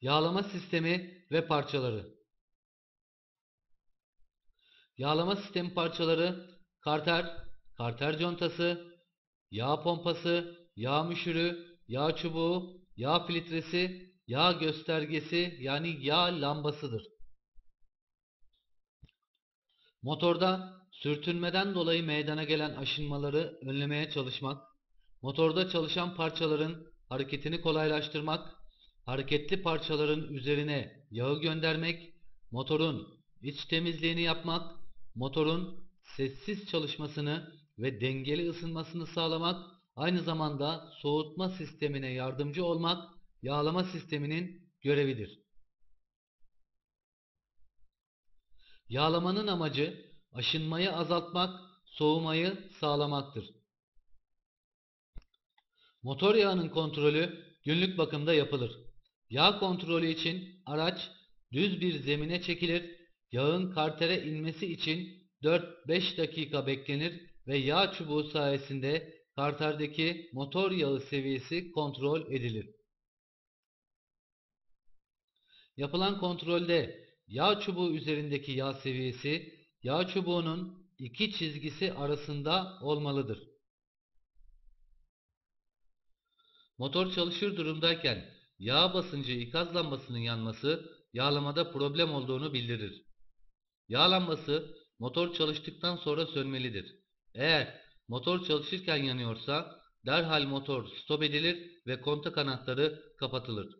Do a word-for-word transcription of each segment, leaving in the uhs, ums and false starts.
Yağlama sistemi ve parçaları. Yağlama sistemi parçaları karter, karter contası, yağ pompası, yağ müşürü, yağ çubuğu, yağ filtresi, yağ göstergesi yani yağ lambasıdır. Motorda sürtünmeden dolayı meydana gelen aşınmaları önlemeye çalışmak, motorda çalışan parçaların hareketini kolaylaştırmak, hareketli parçaların üzerine yağı göndermek, motorun iç temizliğini yapmak, motorun sessiz çalışmasını ve dengeli ısınmasını sağlamak, aynı zamanda soğutma sistemine yardımcı olmak yağlama sisteminin görevidir. Yağlamanın amacı aşınmayı azaltmak, soğumayı sağlamaktır. Motor yağının kontrolü günlük bakımda yapılır. Yağ kontrolü için araç düz bir zemine çekilir, yağın kartere inmesi için dört beş dakika beklenir ve yağ çubuğu sayesinde karterdeki motor yağı seviyesi kontrol edilir. Yapılan kontrolde yağ çubuğu üzerindeki yağ seviyesi yağ çubuğunun iki çizgisi arasında olmalıdır. Motor çalışır durumdayken yağ basıncı ikaz lambasının yanması yağlamada problem olduğunu bildirir. Yağ lambası motor çalıştıktan sonra sönmelidir. Eğer motor çalışırken yanıyorsa derhal motor stop edilir ve kontak anahtarı kapatılır.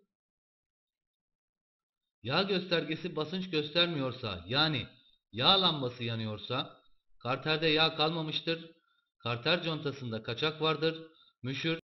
Yağ göstergesi basınç göstermiyorsa yani yağ lambası yanıyorsa karterde yağ kalmamıştır, karter contasında kaçak vardır, müşür